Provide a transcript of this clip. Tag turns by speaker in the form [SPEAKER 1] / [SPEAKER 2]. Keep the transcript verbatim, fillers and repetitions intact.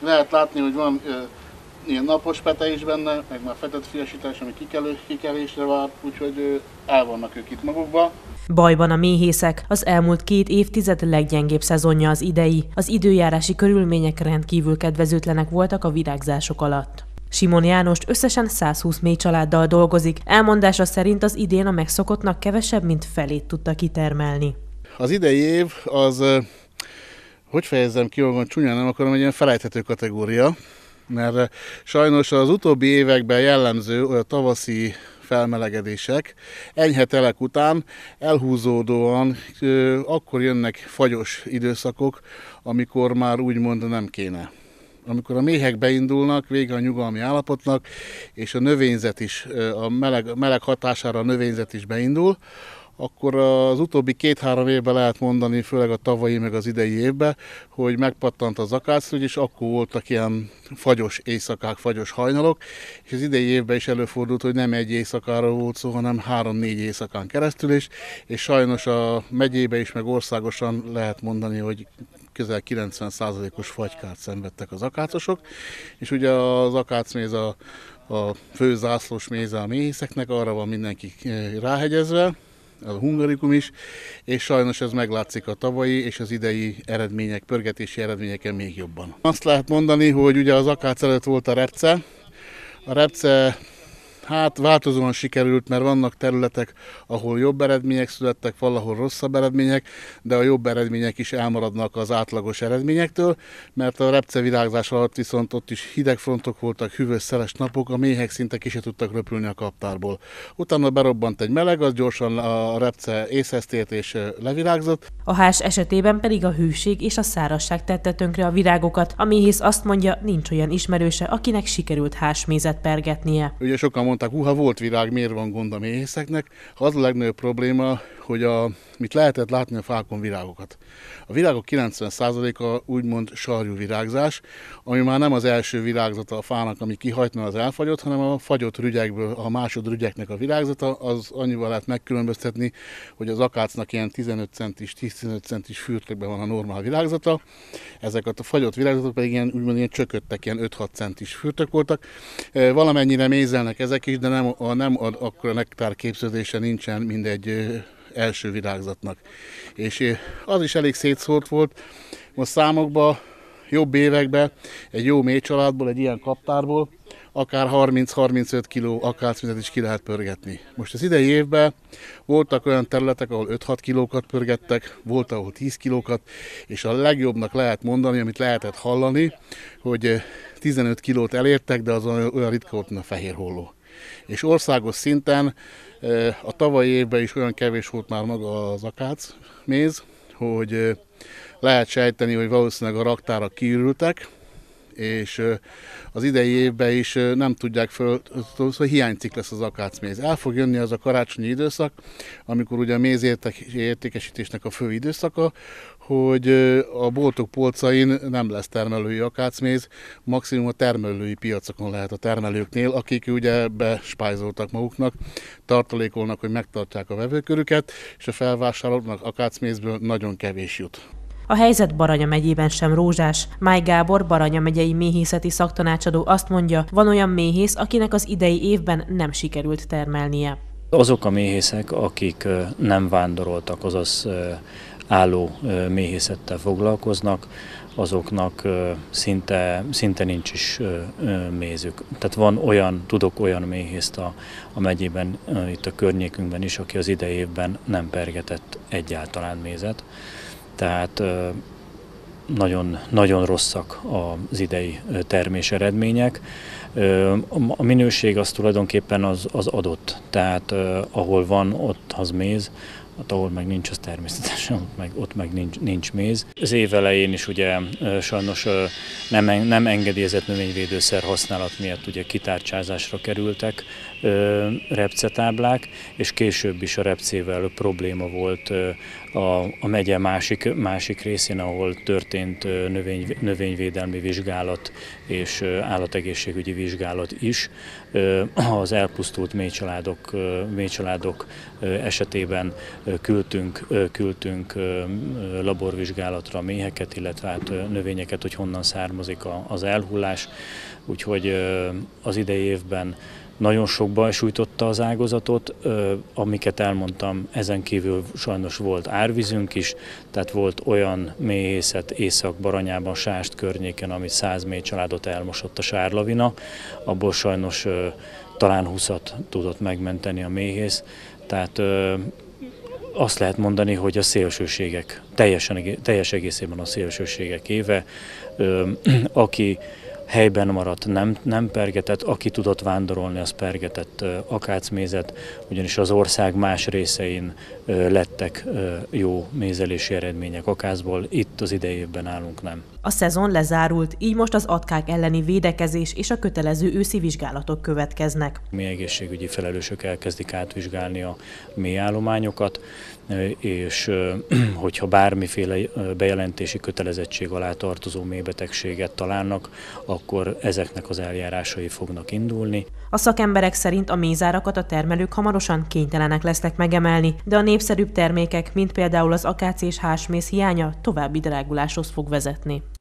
[SPEAKER 1] Lehet látni, hogy van ö, ilyen napos pete is benne, meg már fetett fiasítás, ami kikelő, kikelésre vár, úgyhogy ö, el vannak ők itt magukba.
[SPEAKER 2] Bajban a méhészek, az elmúlt két évtized leggyengébb szezonja az idei, az időjárási körülmények rendkívül kedvezőtlenek voltak a virágzások alatt. Simon Jánost összesen százhúsz méhcsaláddal dolgozik, elmondása szerint az idén a megszokottnak kevesebb, mint felét tudta kitermelni.
[SPEAKER 1] Az idei év az, hogy fejezzem ki, hogy csúnyán nem akarom, egy ilyen felejthető kategória, mert sajnos az utóbbi években jellemző a tavaszi felmelegedések enyhe telek után elhúzódóan ö, akkor jönnek fagyos időszakok, amikor már úgymond nem kéne. Amikor a méhek beindulnak, vége a nyugalmi állapotnak, és a növényzet is, a meleg, meleg hatására a növényzet is beindul, akkor az utóbbi két-három évben lehet mondani, főleg a tavalyi meg az idei évben, hogy megpattant az akácrügy, és akkor voltak ilyen fagyos éjszakák, fagyos hajnalok, és az idei évben is előfordult, hogy nem egy éjszakára volt szó, hanem három-négy éjszakán keresztül is, és sajnos a megyébe is, meg országosan lehet mondani, hogy közel kilencven százalékos fagykárt szenvedtek az akácosok, és ugye az akácméz a, a fő zászlós méze a méhészeknek, arra van mindenki ráhegyezve, a hungarikum is, és sajnos ez meglátszik a tavalyi és az idei eredmények, pörgetési eredményeken még jobban. Azt lehet mondani, hogy ugye az akác előtt volt a repce. A repce hát változóan sikerült, mert vannak területek, ahol jobb eredmények születtek, valahol rosszabb eredmények, de a jobb eredmények is elmaradnak az átlagos eredményektől, mert a repce virágzás alatt viszont ott is hideg frontok voltak, hűvös, szeles napok, a méhek szinte ki se tudtak röpülni a kaptárból. Utána berobbant egy meleg, az gyorsan a repce észhez tért és levirágzott.
[SPEAKER 2] A hás esetében pedig a hűség és a szárazság tette tönkre a virágokat. A méhész azt mondja, nincs olyan ismerőse, akinek sikerült hásmézet pergetnie.
[SPEAKER 1] Ugye sokan mondták, húha, volt virág, miért van gond a méhészeknek? Az a legnagyobb probléma, hogy a, mit lehetett látni a fákon virágokat. A virágok kilencven százaléka úgymond sarjú virágzás, ami már nem az első virágzata a fának, ami kihajt, mert az elfagyott, hanem a fagyott rügyekből, a másodrügyeknek a virágzata, az annyival lehet megkülönböztetni, hogy az akácnak ilyen tizenöt centis, tíz-tizenöt centis fürtökben van a normál virágzata, ezeket a fagyott virágzatok pedig ilyen, úgymond ilyen csököttek, ilyen öt-hat centis fürtök voltak. Valamennyire mézelnek ezek is, de nem, a, nem ad, akkor a nektár képződése nincsen mindegy első virágzatnak. És az is elég szétszórt volt. Most számokban, jobb években egy jó méhcsaládból, egy ilyen kaptárból akár harminc-harmincöt kiló akácmizet is ki lehet pörgetni. Most az idei évben voltak olyan területek, ahol öt-hat kilókat pörgettek, volt, ahol tíz kilókat, és a legjobbnak lehet mondani, amit lehetett hallani, hogy tizenöt kilót elértek, de az olyan ritka volt, mint a fehér holló. És országos szinten a tavalyi évben is olyan kevés volt már maga az akácméz, hogy lehet sejteni, hogy valószínűleg a raktárak kiürültek, és az idei évben is nem tudják föl, hogy hiánycikk lesz az akácméz. El fog jönni az a karácsonyi időszak, amikor ugye a mézértékesítésnek a fő időszaka, hogy a boltok polcain nem lesz termelői akácméz, maximum a termelői piacokon lehet a termelőknél, akik ugye bespájzoltak maguknak, tartalékolnak, hogy megtartják a vevőkörüket, és a felvásárolóknak akácmézből nagyon kevés jut.
[SPEAKER 2] A helyzet Baranya megyében sem rózsás. Máj Gábor, Baranya megyei méhészeti szaktanácsadó azt mondja, van olyan méhész, akinek az idei évben nem sikerült termelnie.
[SPEAKER 3] Azok a méhészek, akik nem vándoroltak, azaz álló méhészettel foglalkoznak, azoknak szinte, szinte nincs is mézük. Tehát van olyan, tudok olyan méhészt a, a megyében, itt a környékünkben is, aki az idei évben nem pergetett egyáltalán mézet. Tehát nagyon, nagyon rosszak az idei termés eredmények. A minőség az tulajdonképpen az, az adott, tehát ahol van, ott az méz, ott, ahol meg nincs, az természetesen, ott meg, ott meg nincs, nincs méz. Az év elején is ugye sajnos nem, nem engedélyezett növényvédőszer használat miatt ugye kitárcsázásra kerültek repcetáblák, és később is a repcével probléma volt a, a megye másik, másik részén, ahol történt növény, növényvédelmi vizsgálat és állategészségügyi vizsgálat is. Az elpusztult méhcsaládok, méhcsaládok esetében küldtünk, küldtünk laborvizsgálatra méheket, illetve hát növényeket, hogy honnan származik az elhullás. Úgyhogy az idei évben nagyon sok baj sújtotta az ágazatot, amiket elmondtam, ezen kívül sajnos volt árvízünk is, tehát volt olyan méhészet Észak-Baranyában, Sást környéken, amit száz méhcsaládot elmosott a sárlavina, abból sajnos talán húszat tudott megmenteni a méhész, tehát azt lehet mondani, hogy a szélsőségek, teljesen, teljes egészében a szélsőségek éve, aki helyben maradt, nem, nem pergetett, aki tudott vándorolni, az pergetett akácmézet, ugyanis az ország más részein lettek jó mézelési eredmények akácból, itt az idei évben állunk nem.
[SPEAKER 2] A szezon lezárult, így most az atkák elleni védekezés és a kötelező őszi vizsgálatok következnek.
[SPEAKER 3] Mi egészségügyi felelősök elkezdik átvizsgálni a méhállományokat, és hogyha bármiféle bejelentési kötelezettség alá tartozó méhbetegséget találnak, akkor ezeknek az eljárásai fognak indulni.
[SPEAKER 2] A szakemberek szerint a mézárakat a termelők hamarosan kénytelenek lesznek megemelni, de a népszerűbb termékek, mint például az akác és hásmész hiánya további dráguláshoz fog vezetni.